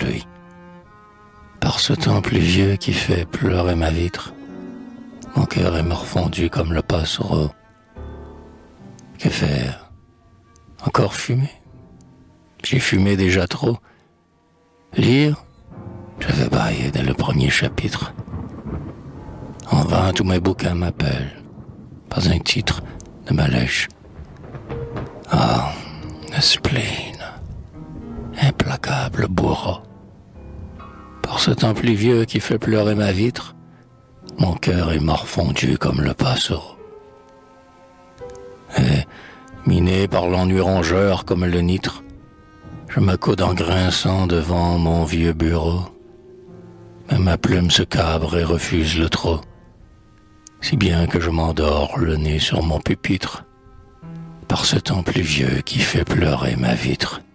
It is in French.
pluie. Par ce temps pluvieux qui fait pleurer ma vitre, mon cœur est morfondu comme le passereau. Que faire? Encore fumer? J'ai fumé déjà trop. Lire? Je vais bailler dès le premier chapitre. En vain tous mes bouquins m'appellent. Pas un titre ne m'allège. Ah, le spleen, implacable bourreau. Par ce temps pluvieux qui fait pleurer ma vitre, mon cœur est morfondu comme le passereau. Et, miné par l'ennui rongeur comme le nitre, je m'accoude en grinçant devant mon vieux bureau. Mais ma plume se cabre et refuse le trot, si bien que je m'endors le nez sur mon pupitre, par ce temps pluvieux qui fait pleurer ma vitre.